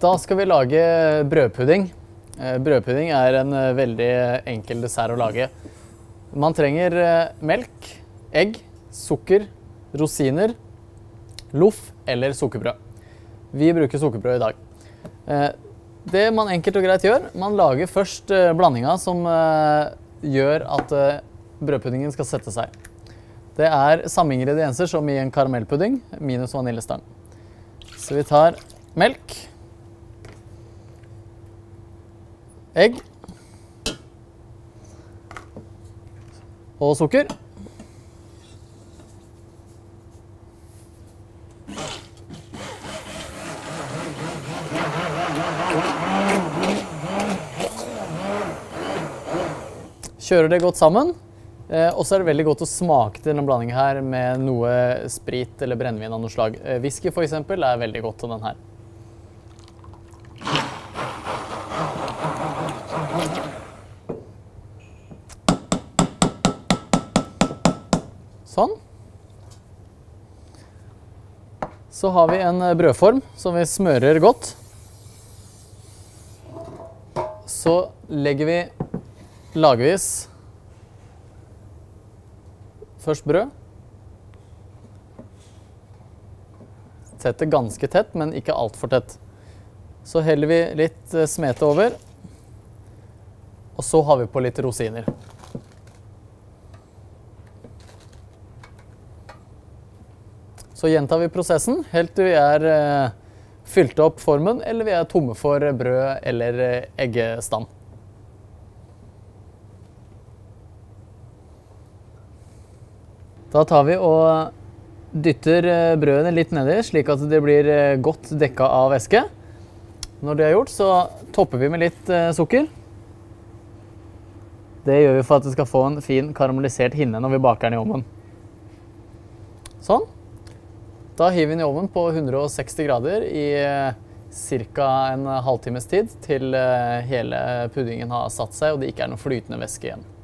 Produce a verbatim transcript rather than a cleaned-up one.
Da skal vi lage brødpudding. Brødpudding er en veldig enkel dessert å lage. Man trenger melk, egg, sukker, rosiner, loff eller sukkerbrød. Vi bruker sukkerbrød i dag. Det man enkelt og greit gjør, man lager først blandinga som gjør at brødpuddingen skal sette seg. Det er samme ingredienser som i en karamellpudding, minus vaniljestang. Så vi tar melk, egg og sukker. Kjører det godt sammen, og så er det veldig godt å smake til denne blandingen her med noe sprit eller brennevin av noe slag. Whisky for eksempel er veldig godt til den her. Sånn. Så har vi en brødform som vi smører godt. Så legger vi lagvis først brød. Tett det ganske tett, men ikke alt for tett. Så heller vi litt smete over, og så har vi på litt rosiner. Så gjentar vi prosessen helt til vi er eh, fylt opp formen, eller vi er tomme for brød eller eggestand. Da tar vi og dytter brødene litt nedi, slik at det blir godt dekket av væske. Når det er gjort, så topper vi med litt sukker. Det gjør vi for at det skal få en fin karamellisert hinne når vi baker den i ovnen. Sånn. Da hiver vi den i ovnen på hundre og seksti grader i cirka en halvtimes tid, til hele puddingen har satt seg og det ikke er noe flytende væske igjen.